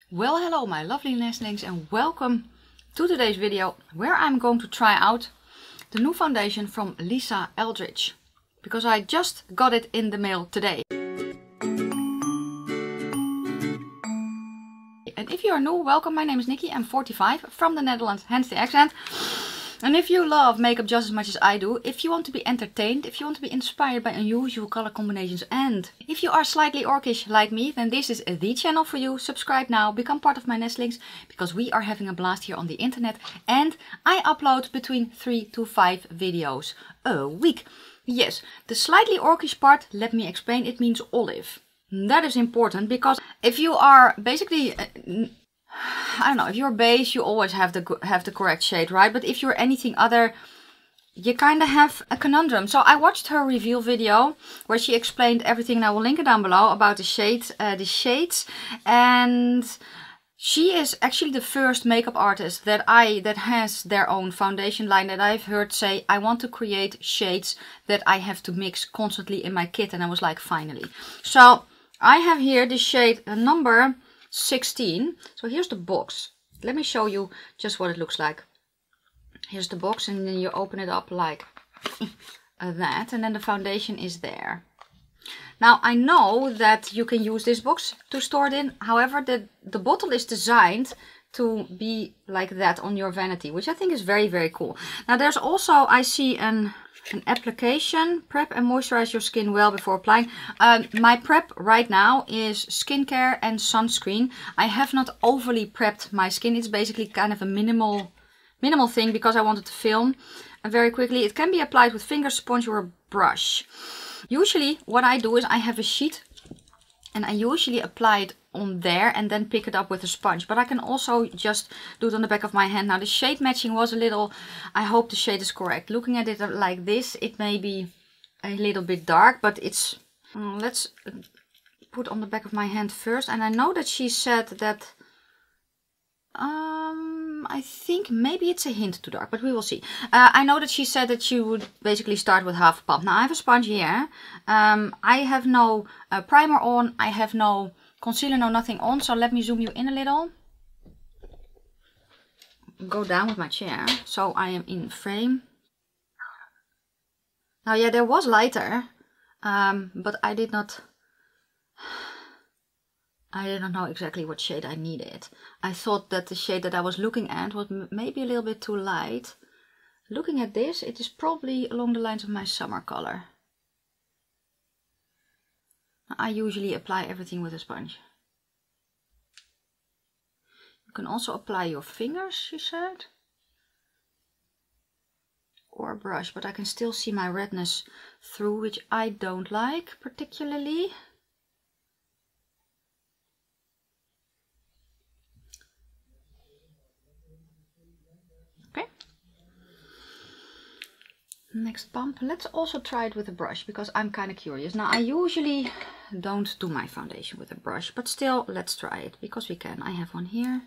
Well, hello my lovely nestlings and welcome to today's video where I'm going to try out the new foundation from Lisa Eldridge because I just got it in the mail today. And if you are new, welcome, my name is Nikki, I'm 45 from the Netherlands, hence the accent. And if you love makeup just as much as I do, if you want to be entertained, if you want to be inspired by unusual color combinations, and if you are slightly orcish like me, then this is the channel for you. Subscribe now, become part of my nestlings, because we are having a blast here on the internet and I upload between 3 to 5 videos a week. Yes, the slightly orcish part, let me explain, it means olive. That is important because if you are basically... I don't know, if you're beige, you always have the correct shade, right? But if you're anything other, you kind of have a conundrum. So I watched her reveal video where she explained everything, and I will link it down below about the shades. And she is actually the first makeup artist that has their own foundation line that I've heard say, I want to create shades that I have to mix constantly in my kit. And I was like, finally. So I have here the shade number 16. So here's the box. Let me show you just what it looks like. Here's the box and then you open it up like that, and then the foundation is there. Now I know that you can use this box to store it in. However, the bottle is designed to be like that on your vanity, which I think is very, very cool. Now there's also, I see an application, prep and moisturize your skin well before applying. My prep right now is skincare and sunscreen. I have not overly prepped my skin. It's basically kind of a minimal thing because I wanted to film very quickly. It can be applied with finger, sponge or a brush. Usually what I do is I have a sheet and I usually apply it on there and then pick it up with a sponge. But I can also just do it on the back of my hand. Now the shade matching was a little, I hope the shade is correct. Looking at it like this, it may be a little bit dark, but it's, let's put on the back of my hand first. And I know that she said that, I think maybe it's a hint too dark, but we will see. I know that she said that she would basically start with half a pump. Now I have a sponge here. I have no primer on. I have no concealer, no nothing on. So let me zoom you in a little. Go down with my chair so I am in frame. Now yeah, there was lighter, but I did not know exactly what shade I needed. I thought that the shade that I was looking at was maybe a little bit too light. Looking at this, it is probably along the lines of my summer color. I usually apply everything with a sponge. You can also apply your fingers, she said. Or a brush, but I can still see my redness through, which I don't like particularly. Next pump. Let's also try it with a brush because I'm kind of curious. Now I usually don't do my foundation with a brush, but still let's try it because we can. I have one here.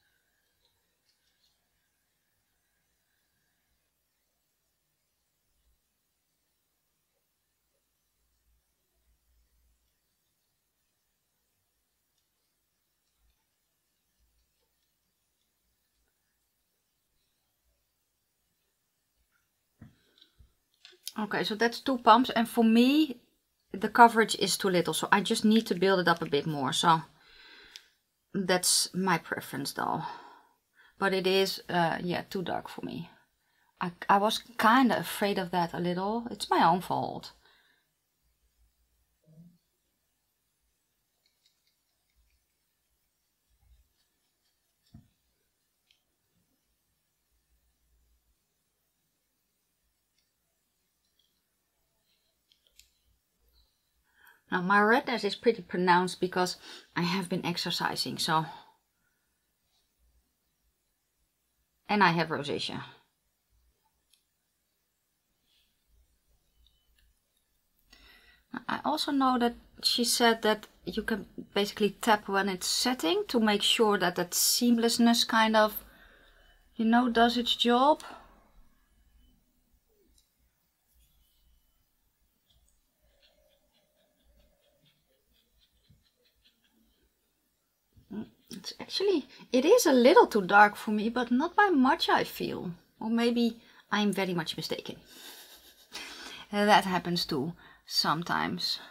Okay, so that's 2 pumps, and for me the coverage is too little, so I just need to build it up a bit more. So that's my preference though, but it is yeah, too dark for me. I was kind of afraid of that a little. It's my own fault. Now my redness is pretty pronounced because I have been exercising, so, and I have rosacea. I also know that she said that you can basically tap when it's setting to make sure that that seamlessness kind of, you know, does its job. It's actually, it is a little too dark for me, but not by much, I feel. Or maybe I'm very much mistaken. That happens too sometimes.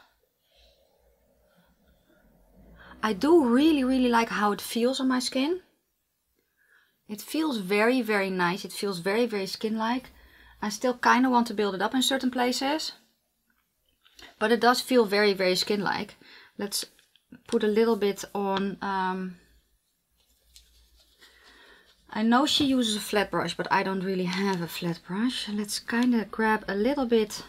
I do really like how it feels on my skin. It feels very nice. It feels very skin-like. I still kind of want to build it up in certain places. But it does feel very skin-like. Let's put a little bit on. I know she uses a flat brush, but I don't really have a flat brush. Let's kind of grab a little bit.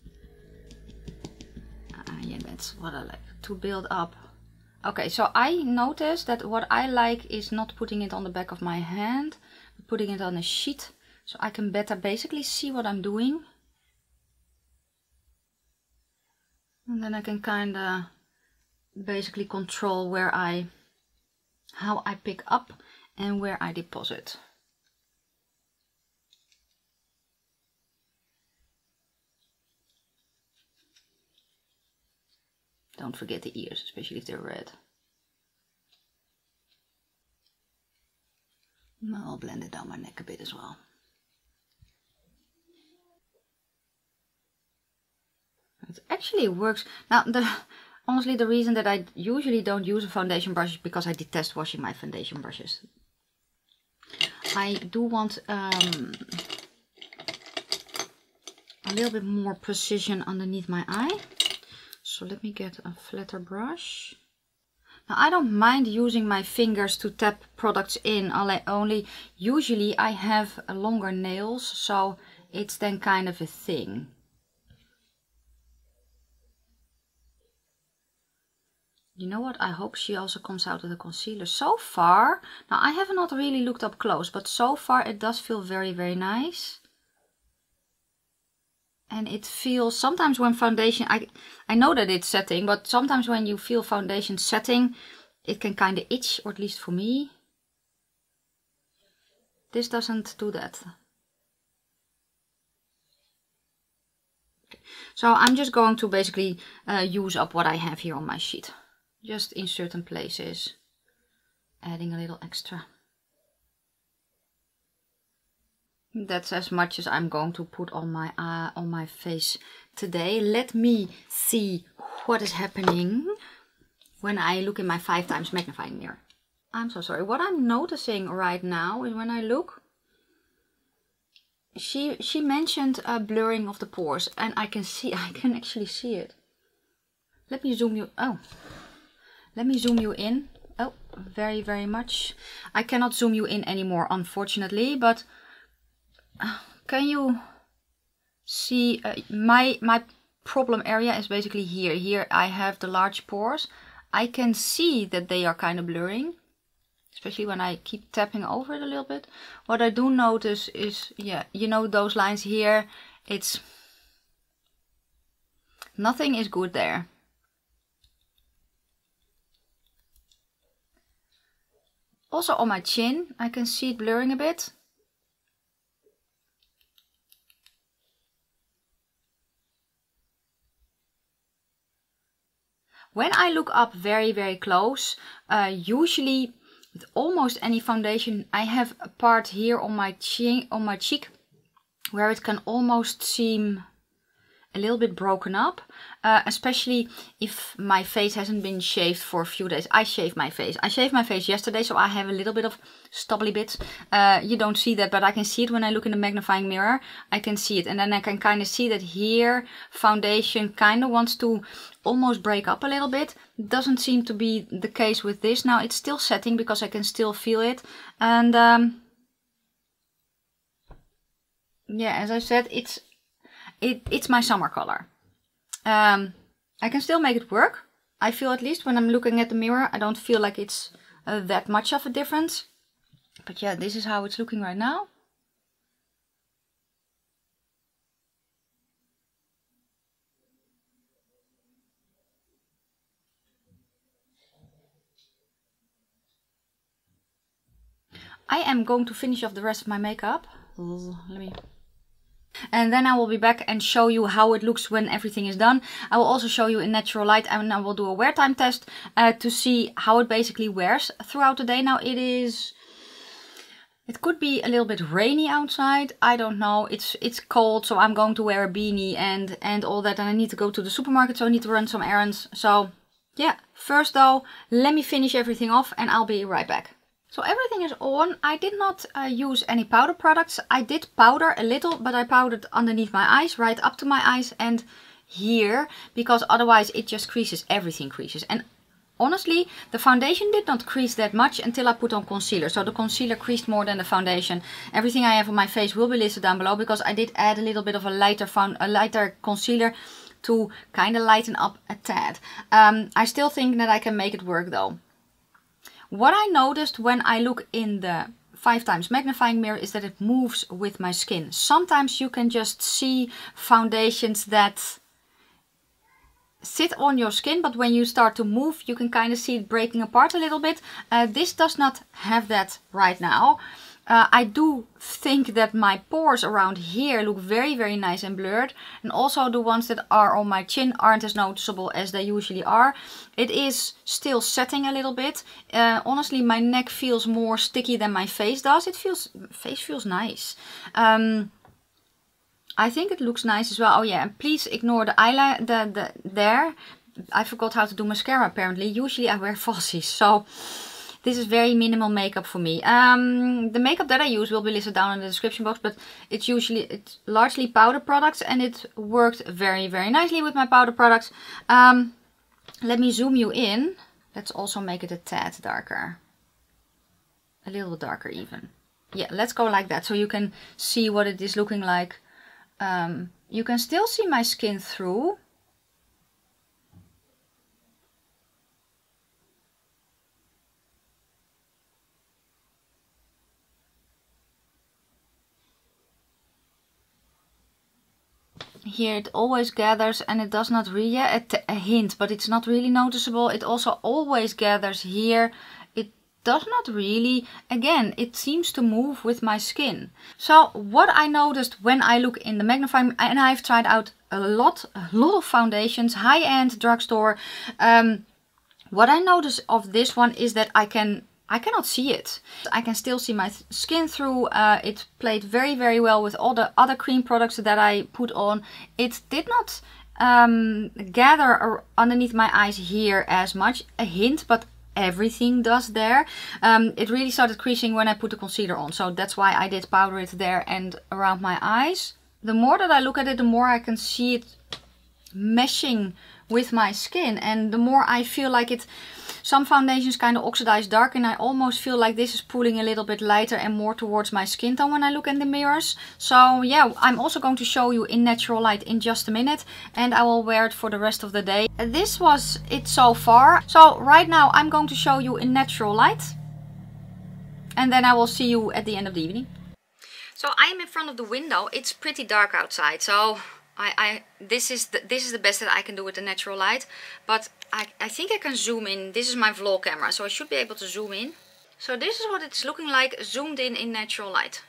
Yeah, that's what I like to build up. Okay, so I noticed that what I like is not putting it on the back of my hand, but putting it on a sheet, so I can better basically see what I'm doing. And then I can kind of basically control how I pick up and where I deposit. Don't forget the ears, especially if they're red. I'll blend it down my neck a bit as well. It actually works. Now, honestly, the reason that I usually don't use a foundation brush is because I detest washing my foundation brushes. I do want a little bit more precision underneath my eye. So let me get a flatter brush. Now I don't mind using my fingers to tap products in, only usually I have longer nails, so it's then kind of a thing. You know what, I hope she also comes out with a concealer. So far, now I have not really looked up close, but so far it does feel very nice. And it feels, sometimes when foundation, I know that it's setting, but sometimes when you feel foundation setting, it can kind of itch, or at least for me. This doesn't do that. Okay. So I'm just going to basically use up what I have here on my sheet. Just in certain places, adding a little extra. That's as much as I'm going to put on my face today. Let me see what is happening when I look in my 5x magnifying mirror. I'm so sorry. What I'm noticing right now is when I look, she mentioned a blurring of the pores, and I can actually see it. Let me zoom you. Oh, let me zoom you in. Oh, very much. I cannot zoom you in anymore, unfortunately, but. Can you see my problem area is basically here. Here I have the large pores. I can see that they are kind of blurring, especially when I keep tapping over it a little bit. What I do notice is, yeah, you know, those lines here, it's nothing is good there. Also on my chin, I can see it blurring a bit. When I look up very close, usually with almost any foundation, I have a part here on my cheek, where it can almost seem a little bit broken up, especially if my face hasn't been shaved for a few days. I shaved my face. I shaved my face yesterday, so I have a little bit of stubbly bits. You don't see that, but I can see it when I look in the magnifying mirror. I can see it, and then I can kind of see that here foundation kind of wants to almost break up a little bit. Doesn't seem to be the case with this. Now it's still setting because I can still feel it, and yeah, as I said, it's my summer color. I can still make it work. I feel, at least when I'm looking at the mirror, I don't feel like it's that much of a difference. But yeah, this is how it's looking right now. I am going to finish off the rest of my makeup. Let me... and then I will be back and show you how it looks when everything is done. I will also show you in natural light, and I will do a wear time test to see how it basically wears throughout the day. Now it could be a little bit rainy outside. I don't know. It's cold, so I'm going to wear a beanie and all that, and I need to go to the supermarket, so I need to run some errands. So yeah, first though, let me finish everything off and I'll be right back. So everything is on. I did not use any powder products. I did powder a little, but I powdered underneath my eyes, right up to my eyes and here, because otherwise it just creases, everything creases. And honestly, the foundation did not crease that much until I put on concealer. So the concealer creased more than the foundation. Everything I have on my face will be listed down below, because I did add a little bit of a lighter concealer to kind of lighten up a tad. I still think that I can make it work though. What I noticed when I look in the 5x magnifying mirror is that it moves with my skin. Sometimes you can just see foundations that sit on your skin, but when you start to move, you can kind of see it breaking apart a little bit. This does not have that right now. I do think that my pores around here look very, very nice and blurred. And also the ones that are on my chin aren't as noticeable as they usually are. It is still setting a little bit. Honestly, my neck feels more sticky than my face does. Face feels nice. I think it looks nice as well. Oh yeah, and please ignore the eyeliner there. I forgot how to do mascara apparently. Usually I wear falsies, so this is very minimal makeup for me. The makeup that I use will be listed down in the description box, but it's largely powder products, and it worked very, very nicely with my powder products. Let me zoom you in. Let's also make it a tad darker. A little bit darker even. Yeah, let's go like that so you can see what it is looking like. You can still see my skin through. Here it always gathers, and it does not really, a hint, but it's not really noticeable. It also always gathers here. It does not really, again, it seems to move with my skin. So what I noticed when I look in the magnifying, and I've tried out a lot of foundations, high-end drugstore. What I noticed of this one is that I cannot see it. I can still see my skin through. It played very, very well with all the other cream products that I put on. It did not gather underneath my eyes here as much. A hint, but everything does there. It really started creasing when I put the concealer on. So that's why I did powder it there and around my eyes. The more that I look at it, the more I can see it meshing with my skin. And the more I feel like it... Some foundations kind of oxidize dark, and I almost feel like this is pulling a little bit lighter and more towards my skin tone when I look in the mirrors. So yeah, I'm also going to show you in natural light in just a minute, and I will wear it for the rest of the day. This was it so far. So right now I'm going to show you in natural light, and then I will see you at the end of the evening. So I am in front of the window. It's pretty dark outside, so this is the best that I can do with the natural light, but I think I can zoom in. This is my vlog camera, so I should be able to zoom in. So this is what it's looking like zoomed in natural light.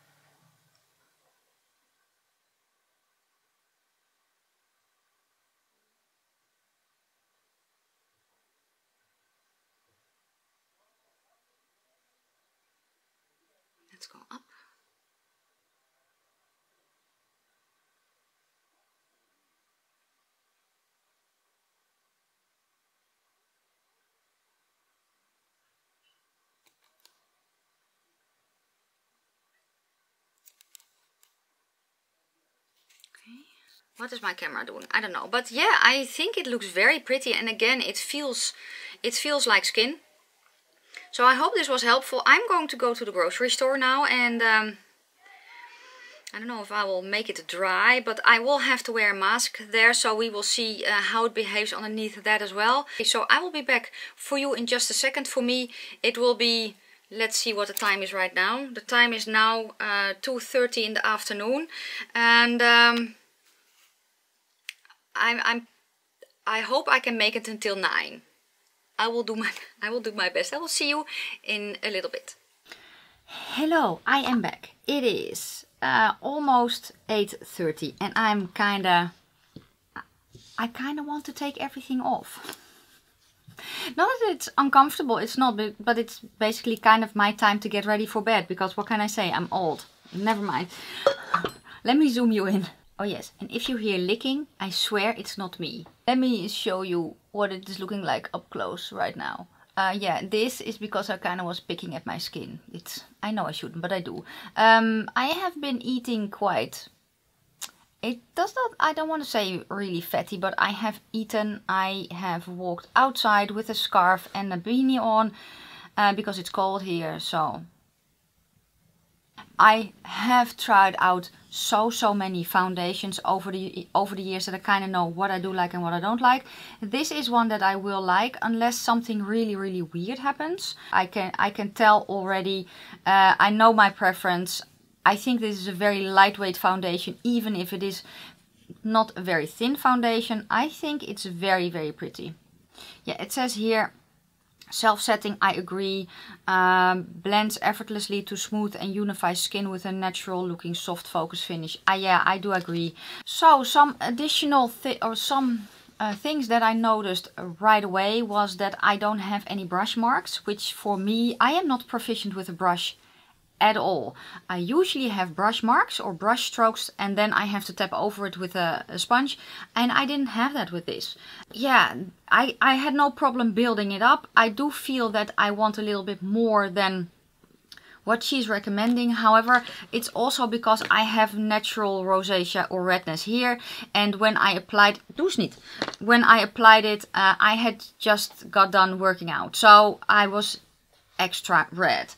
Let's go up. What is my camera doing? I don't know. But yeah, I think it looks very pretty. And again, it feels like skin. So I hope this was helpful. I'm going to go to the grocery store now. And I don't know if I will make it dry. But I will have to wear a mask there. So we will see how it behaves underneath that as well. So I will be back for you in just a second. For me, it will be... Let's see what the time is right now. The time is now 2:30 in the afternoon. And... I hope I can make it until 9. I will do my best. I will see you in a little bit. Hello, I am back. It is almost 8:30 and I kinda want to take everything off. Not that it's uncomfortable, it's not, but it's basically kind of my time to get ready for bed, because what can I say, I'm old. Never mind. Let me zoom you in. Oh yes, and if you hear licking, I swear it's not me. Let me show you what it is looking like up close right now. Yeah, this is because I kind of was picking at my skin. I know I shouldn't, but I do. I have been eating quite... I don't want to say really fatty, but I have eaten. I have walked outside with a scarf and a beanie on because it's cold here, so... I have tried out so many foundations over the years that I kind of know what I do like and what I don't like. This is one that I will like unless something really weird happens. I can tell already. I know my preference. I think this is a very lightweight foundation, even if it is not a very thin foundation. I think it's very pretty. Yeah, it says here, self-setting, I agree. Blends effortlessly to smooth and unify skin with a natural looking soft focus finish. Yeah, I do agree. So some additional things that I noticed right away was that I don't have any brush marks, which for me, I am not proficient with a brush at all. I usually have brush marks or brush strokes and then I have to tap over it with a sponge, and I didn't have that with this. Yeah, I had no problem building it up. I do feel that I want a little bit more than what she's recommending. However, it's also because I have natural rosacea or redness here, and when I applied it, I had just got done working out, so I was extra red.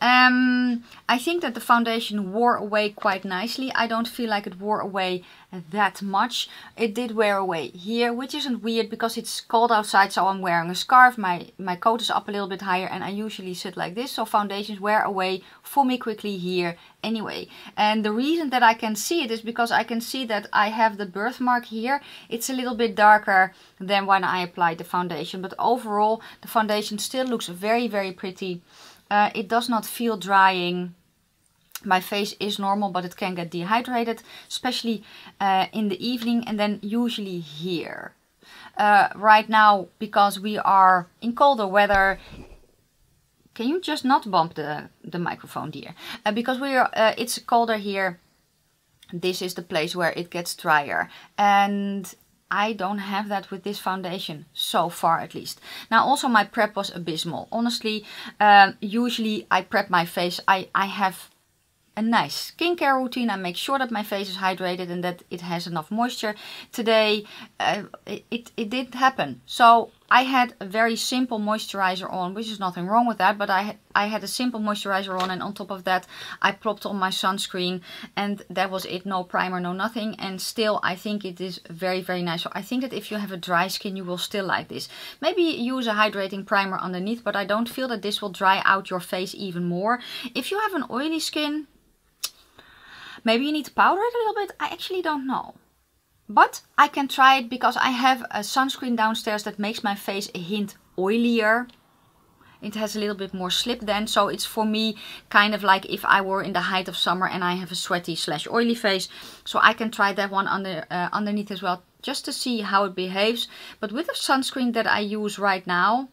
I think that the foundation wore away quite nicely. I don't feel like it wore away that much. It did wear away here, which isn't weird because it's cold outside, so I'm wearing a scarf. My coat is up a little bit higher and I usually sit like this, so foundations wear away for me quickly here anyway. And the reason that I can see it is because I can see that I have the birthmark here. It's a little bit darker than when I applied the foundation, but overall the foundation still looks very pretty. It does not feel drying. My face is normal, but it can get dehydrated, especially in the evening, and then usually here. Right now, because we are in colder weather, can you just not bump the microphone, dear? Because it's colder here, this is the place where it gets drier. And I don't have that with this foundation, so far at least. Now also my prep was abysmal. Honestly, usually I prep my face. I have a nice skincare routine. I make sure that my face is hydrated and that it has enough moisture. Today it didn't happen. So I had a very simple moisturizer on, which is nothing wrong with that, but I had a simple moisturizer on, and on top of that I plopped on my sunscreen, and that was it. No primer, no nothing, and still I think it is very nice. So I think that if you have a dry skin, you will still like this. Maybe use a hydrating primer underneath, but I don't feel that this will dry out your face even more. If you have an oily skin, maybe you need to powder it a little bit. I actually don't know. But I can try it because I have a sunscreen downstairs that makes my face a hint oilier. It has a little bit more slip then, so it's for me kind of like if I were in the height of summer and I have a sweaty / oily face. So I can try that one underneath as well, just to see how it behaves. But with the sunscreen that I use right now,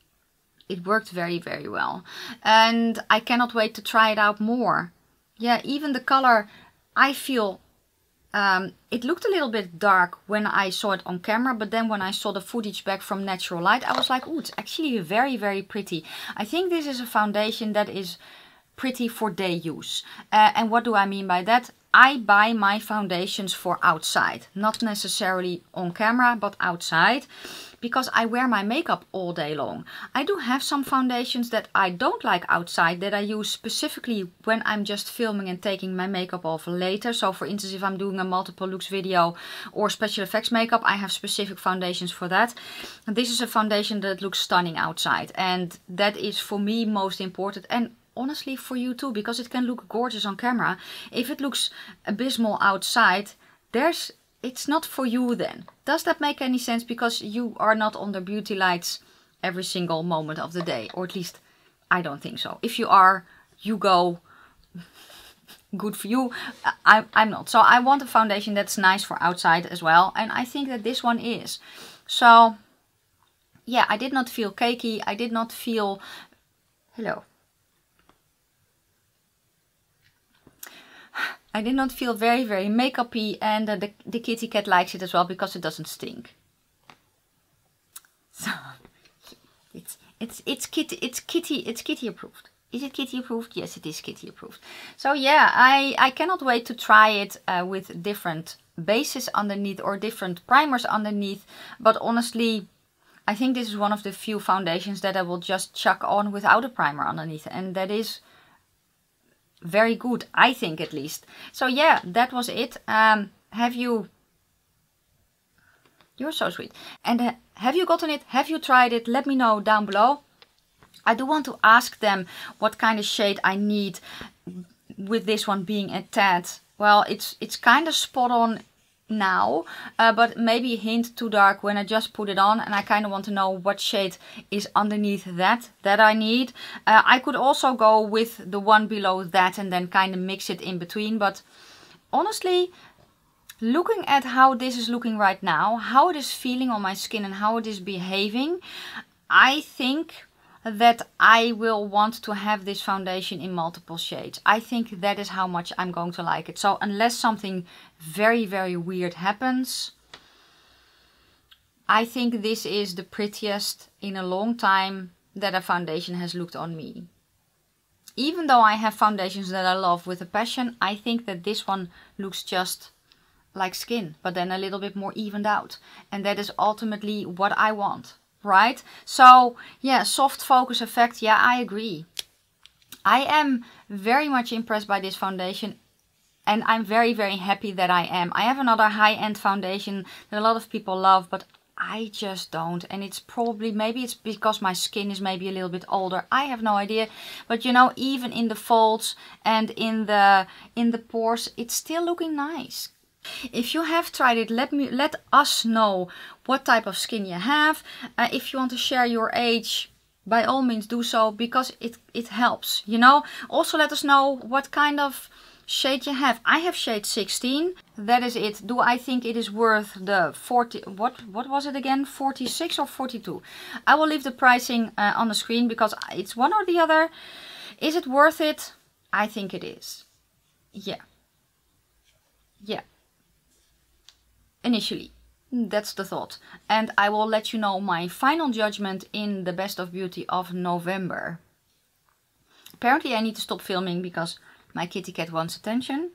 it worked very well. And I cannot wait to try it out more. Yeah, even the color, I feel... it looked a little bit dark when I saw it on camera, but then when I saw the footage back from Natural Light, I was like, oh, it's actually very pretty. I think this is a foundation that is pretty for day use. And what do I mean by that? I buy my foundations for outside, not necessarily on camera, but outside, because I wear my makeup all day long. I do have some foundations that I don't like outside, that I use specifically when I'm just filming and taking my makeup off later. So for instance, if I'm doing a multiple looks video or special effects makeup, I have specific foundations for that. And this is a foundation that looks stunning outside, and that is for me most important. And honestly for you too, because it can look gorgeous on camera. If it looks abysmal outside, it's not for you then. Does that make any sense? Because you are not under beauty lights every single moment of the day. Or at least I don't think so. If you are, you go good for you. I'm not. So I want a foundation that's nice for outside as well. And I think that this one is. So yeah, I did not feel cakey. I did not feel... Hello. I did not feel very, very makeup-y, and the kitty cat likes it as well because it doesn't stink. So it's kitty approved. Is it kitty approved? Yes, it is kitty approved. So yeah, I cannot wait to try it with different bases underneath or different primers underneath. But honestly, I think this is one of the few foundations that I will just chuck on without a primer underneath, and that is very good, I think, at least. So yeah, that was it. You're so sweet. And have you gotten it? Have you tried it? Let me know down below. I do want to ask them what kind of shade I need with this one being a tad. Well, it's kind of spot on now, but maybe a hint too dark when I just put it on, and I kind of want to know what shade is underneath that I need. I could also go with the one below that and then kind of mix it in between, but honestly, looking at how this is looking right now, how it is feeling on my skin and how it is behaving, I think that I will want to have this foundation in multiple shades. I think that is how much I'm going to like it. So unless something very, very weird happens, I think this is the prettiest in a long time that a foundation has looked on me. Even though I have foundations that I love with a passion, I think that this one looks just like skin, but then a little bit more evened out. And that is ultimately what I want. Right? So yeah, soft focus effect. Yeah, I agree. I am very much impressed by this foundation, and I'm very, very happy that I am. I have another high-end foundation that a lot of people love, but I just don't. And it's probably, maybe it's because my skin is maybe a little bit older. I have no idea. But you know, even in the folds and in the pores, it's still looking nice. If you have tried it, let us know what type of skin you have. If you want to share your age, by all means do so, because it helps, you know. Also let us know what kind of shade you have. I have shade 16. That is it. Do I think it is worth the 40, what was it again? 46 or 42? I will leave the pricing on the screen because it's one or the other. Is it worth it? I think it is. Yeah. Yeah. Initially, that's the thought, and I will let you know my final judgment in the Best of Beauty of November. Apparently I need to stop filming because my kitty cat wants attention.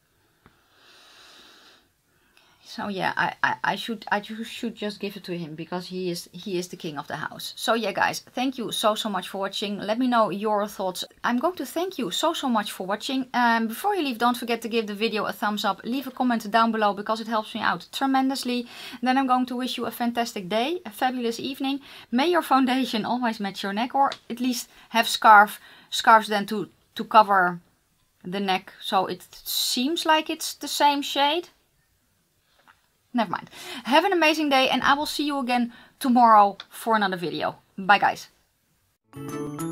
So yeah, I should just give it to him because he is the king of the house. So yeah guys, thank you so much for watching. Let me know your thoughts. I'm going to thank you so much for watching. Before you leave, don't forget to give the video a thumbs up. Leave a comment down below because it helps me out tremendously. Then I'm going to wish you a fantastic day, a fabulous evening. May your foundation always match your neck, or at least have scarves then to cover the neck so it seems like it's the same shade. Never mind. Have an amazing day, and I will see you again tomorrow for another video. Bye guys.